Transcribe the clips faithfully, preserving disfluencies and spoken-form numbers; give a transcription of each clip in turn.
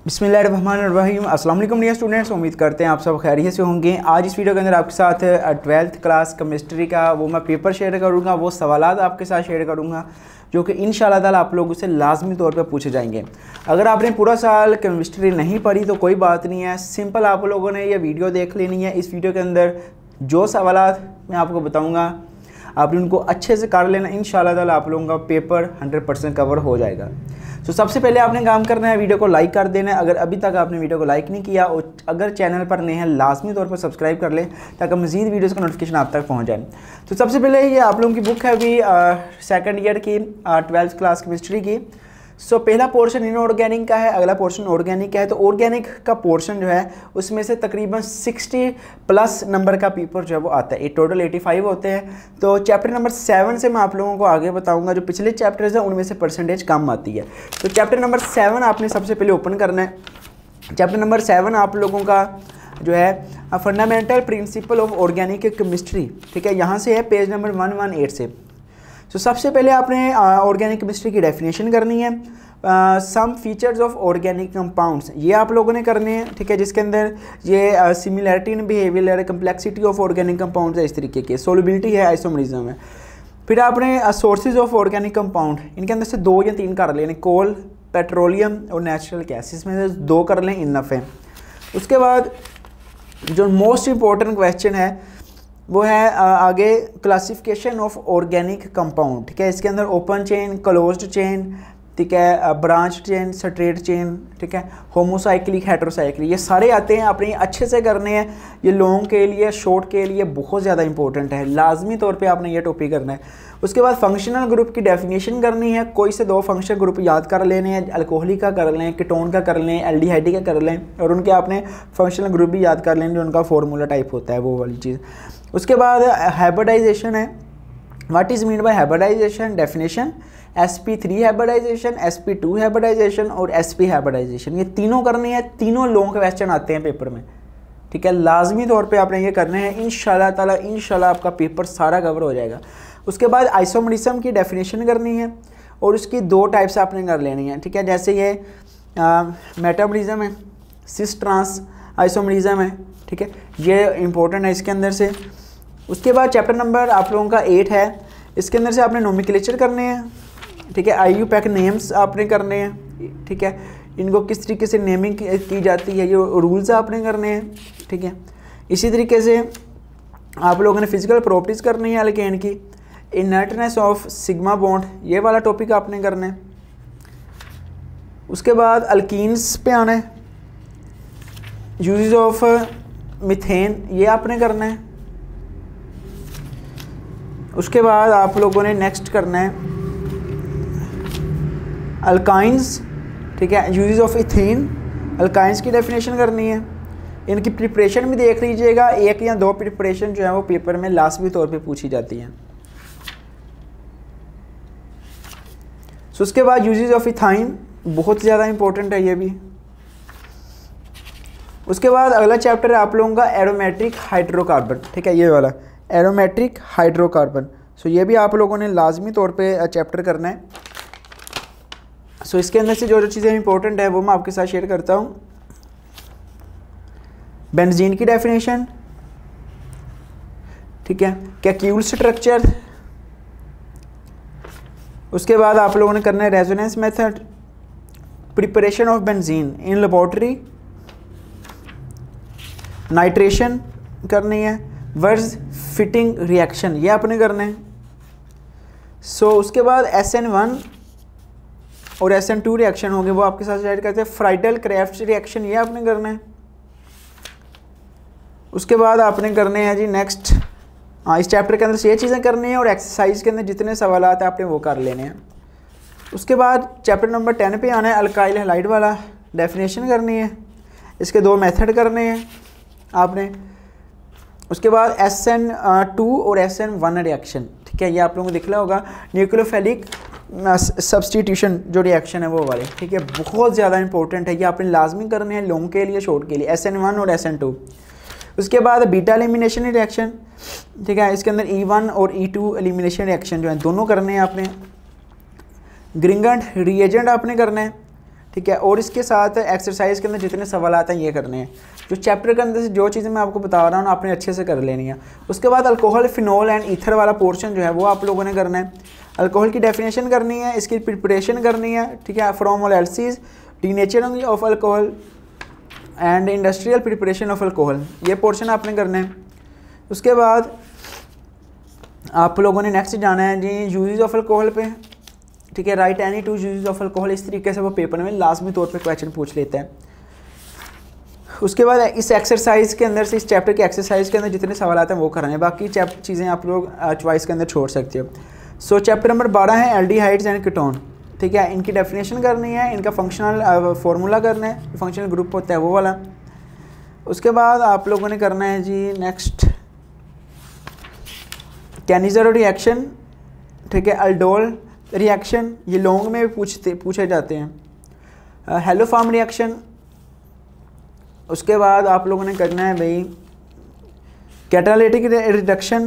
बिस्मिल्लाहिर्रहमानिर्रहीम। अस्सलाम वालेकुम डियर स्टूडेंट्स, उम्मीद करते हैं आप सब खैरियत से होंगे। आज इस वीडियो के अंदर आपके साथ ट्वेल्थ क्लास केमिस्ट्री का वो मैं पेपर शेयर करूंगा, वो सवालात आपके साथ शेयर करूंगा जो कि इंशाल्लाह ताला आप लोगों से लाजमी तौर पे पूछे जाएंगे। अगर आपने पूरा साल केमिस्ट्री नहीं पढ़ी तो कोई बात नहीं है, सिंपल आप लोगों ने ये वीडियो देख लेनी है। इस वीडियो के अंदर जो सवालात मैं आपको बताऊँगा आपने उनको अच्छे से कर लेना, इंशाल्लाह ताला आप लोगों का पेपर हंड्रेड परसेंट कवर हो जाएगा। तो सबसे पहले आपने काम करना है, वीडियो को लाइक कर देना है। अगर अभी तक आपने वीडियो को लाइक नहीं किया और अगर चैनल पर नए हैं लाजमी तौर पर सब्सक्राइब कर लें ताकि मज़ीद वीडियोस का नोटिफिकेशन आप तक पहुंच जाए। तो सबसे पहले ये आप लोगों की बुक है अभी सेकंड ईयर की ट्वेल्थ क्लास केमिस्ट्री की। सो so, पहला पोर्शन इनऑर्गेनिक का है, अगला पोर्शन ऑर्गेनिक का है। तो ऑर्गेनिक का पोर्शन जो है उसमें से तकरीबन साठ प्लस नंबर का पेपर जो है वो आता है, ये टोटल पचासी होते हैं। तो चैप्टर नंबर सेवन से मैं आप लोगों को आगे बताऊंगा, जो पिछले चैप्टर्स हैं उनमें से परसेंटेज कम आती है। तो चैप्टर नंबर सेवन आपने सबसे पहले ओपन करना है। चैप्टर नंबर सेवन आप लोगों का जो है fundamental principle of organic chemistry, ठीक है, यहाँ से है page number one one eight से। तो so, सबसे पहले आपने ऑर्गेनिक केमिस्ट्री की डेफिनेशन करनी है। Some features of organic compounds ये आप लोगों ने करने हैं, ठीक है, जिसके अंदर ये similarity in behaviour, complexity of organic compounds है, इस तरीके के, सोलबिलिटी है, आइसोमरिज्म है। फिर आपने सोर्सेज ऑफ ऑर्गेनिक कंपाउंड, इनके अंदर से दो या तीन कर लेने, कोल, पेट्रोलियम और नेचुरल गैस, इसमें से दो कर लें, इनफ है। उसके बाद जो मोस्ट इम्पोर्टेंट क्वेश्चन है वो है आगे क्लासिफिकेशन ऑफ ऑर्गेनिक कंपाउंड, ठीक है। इसके अंदर ओपन चेन, क्लोज्ड चेन, ठीक है, ब्रांच चेन, स्ट्रेट चेन, ठीक है, होमोसाइक्लिक, हेटेरोसाइक्लिक, ये सारे आते हैं। आपने अच्छे से करने हैं, ये लॉन्ग के लिए, शॉर्ट के लिए बहुत ज़्यादा इंपॉर्टेंट है, लाजमी तौर पे आपने ये टॉपिक करना है। उसके बाद फंक्शनल ग्रुप की डेफिनेशन करनी है, कोई से दो फंक्शनल ग्रुप याद कर लेने हैं, अल्कोहलिक का कर लें, कीटोन का कर लें, एल्डिहाइड का कर लें, और उनके आपने फंक्शनल ग्रुप भी याद कर लें जो उनका फार्मूला टाइप होता है, वो वाली चीज़। उसके बाद हाइब्रिडाइजेशन है, what is mean by hybridisation, definition, S P three hybridisation, S P two hybridisation और एस पी हाइब्रिडाइजेशन, ये तीनों करनी है। तीनों लॉन्ग क्वेश्चन आते हैं पेपर में, ठीक है, लाजमी तौर पे आपने ये करने हैं। इंशाल्लाह ताला इंशाल्लाह आपका पेपर सारा कवर हो जाएगा। उसके बाद आइसोमरिज्म की डेफिनेशन करनी है और उसकी दो टाइप्स आपने कर लेनी है, ठीक है, जैसे ये मेटाबॉलिज्म है, सिस ट्रांस आइसोमरिज्म है, ठीक है, ये इंपॉर्टेंट है इसके अंदर से। उसके बाद चैप्टर नंबर आप लोगों का एट है, इसके अंदर से आपने नोमेनक्लेचर करने हैं, ठीक है, आई यू पैक नेम्स आपने करने हैं, ठीक है, इनको किस तरीके से नेमिंग की जाती है ये रूल्स आपने करने हैं, ठीक है। इसी तरीके से आप लोगों ने फिजिकल प्रॉपर्टीज़ करनी है अल्केन की, इनर्टनेस ऑफ सिग्मा बॉन्ड, ये वाला टॉपिक आपने करना है। उसके बाद अल्कीन्स पे आना है, यूजेस ऑफ मीथेन, ये आपने करना है। उसके बाद आप लोगों ने नेक्स्ट करना है अल्काइंस, ठीक है, यूजेस ऑफ इथेन, अल्काइंस की डेफिनेशन करनी है। इनकी प्रिपरेशन भी देख लीजिएगा, एक या दो प्रिपरेशन जो है वो पेपर में लाजमी तौर पे पूछी जाती हैं। सो उसके बाद यूजेस ऑफ इथाइन, बहुत ज़्यादा इंपॉर्टेंट है ये भी। उसके बाद अगला चैप्टर है आप लोगों का एरोमेट्रिक हाइड्रोकार्बन, ठीक है, ये वाला एरोमेट्रिक हाइड्रोकार्बन। सो ये भी आप लोगों ने लाजमी तौर पे चैप्टर करना है। सो इसके अंदर से जो जो चीज़ें इंपॉर्टेंट है वो मैं आपके साथ शेयर करता हूँ। बेंजीन की डेफिनेशन, ठीक है, कैक्यूल स्ट्रक्चर। उसके बाद आप लोगों ने करना है resonance method, preparation of benzene in laboratory, nitration करनी है, वर्ज फिटिंग रिएक्शन, ये आपने करना है। सो so, उसके बाद एस एन वन और एस एन टू रिएक्शन होंगे, वो आपके साथ शेयर करते हैं। फ्राइडल क्राफ्ट रिएक्शन, ये आपने करना है। उसके बाद आपने करने हैं जी नेक्स्ट, हाँ, इस चैप्टर के अंदर से ये चीज़ें करनी है और एक्सरसाइज के अंदर जितने सवाल आते हैं आपने वो कर लेने हैं। उसके बाद चैप्टर नंबर टेन पे आना है, अल्काइल हैलाइड वाला, डेफिनेशन करनी है, इसके दो मेथड करने हैं आपने। उसके बाद एस एन टू और एस एन वन रिएक्शन, ठीक है, ये आप लोगों को दिख रहा होगा, न्यूक्लियोफिलिक सब्सटीट्यूशन जो रिएक्शन है वो वाले, ठीक है, बहुत ज़्यादा इंपॉर्टेंट है, ये आपने लाजमी करने हैं लॉन्ग के लिए, शॉर्ट के लिए, एस एन वन और एस एन टू। उसके बाद बीटा एलिमिनेशन रिएक्शन, ठीक है, इसके अंदर ई वन और ई टू एलिमिनेशन रिएक्शन जो है दोनों करने हैं आपने। ग्रिंगेंट रिएजेंट आपने करना है, ठीक है। और इसके साथ एक्सरसाइज के अंदर जितने सवाल आते हैं ये करने हैं। जो चैप्टर के अंदर से जो चीज़ें मैं आपको बता रहा हूँ आपने अच्छे से कर लेनी है। उसके बाद अल्कोहल, फिनोल एंड ईथर वाला पोर्शन जो है वो आप लोगों ने करना है। अल्कोहल की डेफिनेशन करनी है, इसकी प्रिपरेशन करनी है, ठीक है, from molasses, denaturing of alcohol and industrial preparation of alcohol, ये पोर्शन आपने करना है। उसके बाद आप लोगों ने नेक्स्ट जाना है जी यूजेस ऑफ अल्कोहल पे, ठीक है, write any two uses of alcohol. इस तरीके से वो पेपर में लाजमी तौर पे क्वेश्चन पूछ लेते हैं। उसके बाद इस एक्सरसाइज के अंदर से, इस चैप्टर के एक्सरसाइज के अंदर जितने सवाल आते हैं वो करने हैं, बाकी चैप्टर चीज़ें आप लोग चॉइस के अंदर छोड़ सकते हो। सो चैप्टर नंबर बारह है एल्डिहाइड्स एंड कीटोन, ठीक है, इनकी डेफिनेशन करनी है, इनका फंक्शनल फार्मूला करना है, फंक्शनल ग्रुप होता है वो वाला। उसके बाद आप लोगों ने करना है जी नेक्स्ट कैनिज़रो रिएक्शन, ठीक है, अल्डोल रिएक्शन, ये लॉन्ग में भी पूछते पूछे जाते हैं। Haloform reaction. उसके बाद आप लोगों ने करना है भाई catalytic reduction,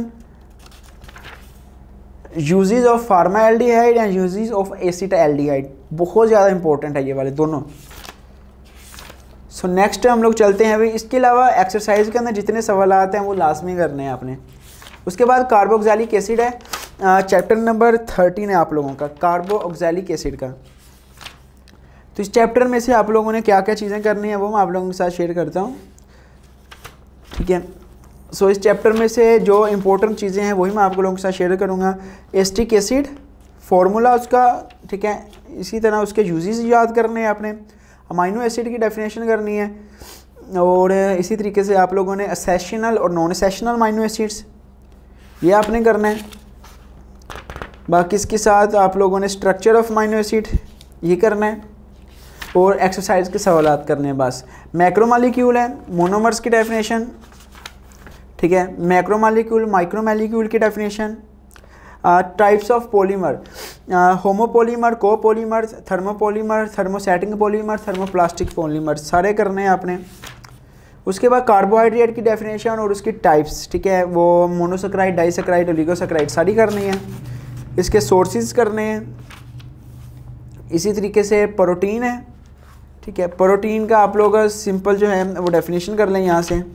uses of formaldehyde and uses of acetaldehyde, बहुत ज़्यादा इंपॉर्टेंट है ये वाले दोनों। सो so नेक्स्ट हम लोग चलते हैं भाई, इसके अलावा एक्सरसाइज के अंदर जितने सवाल आते हैं वो लाजमी करने हैं आपने। उसके बाद कार्बोक्सिलिक एसिड है, चैप्टर नंबर थर्टीन है आप लोगों का, कार्बोक्सिलिक एसिड का। तो इस चैप्टर में से आप लोगों ने क्या क्या चीज़ें करनी है वो मैं आप लोगों के साथ शेयर करता हूँ, ठीक है। सो so, इस चैप्टर में से जो इम्पोर्टेंट चीज़ें हैं वही मैं आप लोगों के साथ शेयर करूँगा। एस्टिक एसिड फार्मूला उसका, ठीक है, इसी तरह उसके यूजेस याद करने हैं आपने, अमाइनो एसिड की डेफिनेशन करनी है, और इसी तरीके से आप लोगों ने एसेशनल और नॉन एसेशनल अमाइनो एसिड्स ये आपने करना है। बाकी इसके साथ आप लोगों ने स्ट्रक्चर ऑफ अमाइनो एसिड ये करना है, और एक्सरसाइज के सवालात करने हैं बस। मैक्रोमॉलिक्यूल है, मोनोमर्स की डेफिनेशन, ठीक है, मैक्रोमॉलिक्यूल, माइक्रोमॉलिक्यूल की definition, types of polymer, homopolymer, copolymer, thermopolymer, thermosetting polymer, thermoplastic polymer, सारे करने हैं आपने। उसके बाद कार्बोहाइड्रेट की डेफिनेशन और उसकी टाइप्स, ठीक है, वो मोनोसेक्राइड, डाइसेक्राइड, ओलिगोसेक्राइड सारी करनी है। इसके सोर्सेज करने हैं। इसी तरीके से प्रोटीन है, ठीक है, प्रोटीन का आप लोग सिंपल जो है वो डेफिनेशन कर लें यहाँ से।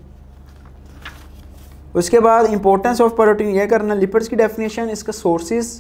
उसके बाद इंपॉर्टेंस ऑफ प्रोटीन ये करना, लिपिड्स की डेफिनेशन, इसका सोर्सेज।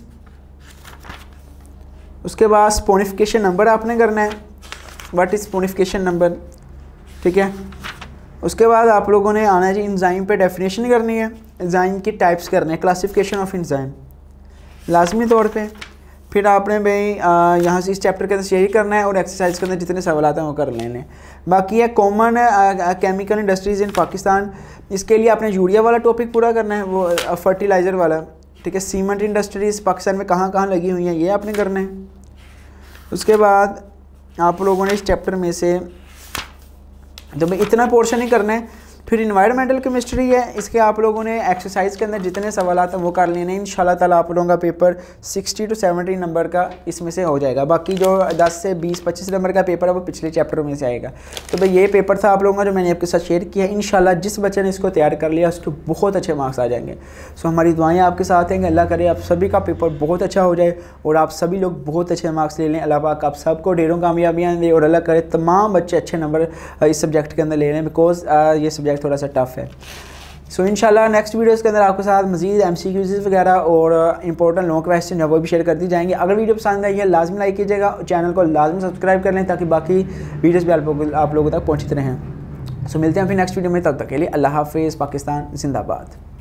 उसके बाद स्पोनिफिकेशन नंबर आपने करना है, व्हाट इज स्पोनिफिकेशन नंबर, ठीक है। उसके बाद आप लोगों ने आना है जी एंजाइम पे डेफिनेशन करनी है, एंजाइम की टाइप्स करने हैं, क्लासिफिकेशन ऑफ एंजाइम लाजमी तौर पे। फिर आपने भाई यहाँ से इस चैप्टर के अंदर यही करना है, और एक्सरसाइज के अंदर जितने सवाल आते हैं वो कर लेने। बाकी है common chemical industries in Pakistan, इसके लिए आपने यूरिया वाला टॉपिक पूरा करना है, वो फर्टिलाइज़र वाला, ठीक है। सीमेंट इंडस्ट्रीज़ पाकिस्तान में कहाँ कहाँ लगी हुई हैं ये आपने करना है। उसके बाद आप लोगों ने इस चैप्टर में से तो भाई इतना पोर्शन ही करना है। फिर इन्वायरमेंटल केमिस्ट्री है, इसके आप लोगों ने एक्सरसाइज के अंदर जितने सवाल आते हैं वो कर लेने। इंशाल्लाह ताला आप लोगों का पेपर साठ टू सत्तर नंबर का इसमें से हो जाएगा। बाकी जो दस से बीस पच्चीस नंबर का पेपर है वो पिछले चैप्टरों में से आएगा। तो भाई ये पेपर था आप लोगों का जो मैंने आपके साथ शेयर किया। इंशाल्लाह जिस बच्चे ने इसको तैयार कर लिया उसके बहुत अच्छे मार्क्स आ जाएंगे। सो हमारी दुआएं आपके साथ हैं, अल्लाह करे आप सभी का पेपर बहुत अच्छा हो जाए और आप सभी लोग बहुत अच्छे मार्क्स ले लें। अल्लाह पाक आप सबको ढेरों कामयाबियाँ दे और अल्लाह करे तमाम बच्चे अच्छे नंबर इस सब्जेक्ट के अंदर ले लें, बिकॉज ये सब्जेक्ट थोड़ा सा टफ है। सो so, इंशाल्लाह नेक्स्ट वीडियोस के अंदर आपके साथ मजीद एम सी क्यूज़ वगैरह और इंपॉर्टेंट लॉन्ग क्वेश्चन है वो भी शेयर कर दी जाएंगे। अगर वीडियो पसंद आई है लाजमी लाइक कीजिएगा, चैनल को लाजमी सब्सक्राइब कर लें ताकि बाकी वीडियोस भी आप लोगों आप लोगों तक पहुँचते रहें। सो so, मिलते हैं फिर नेक्स्ट वीडियो में, तब तक के लिए अल्लाह हाफिज़। पाकिस्तान जिंदाबाद।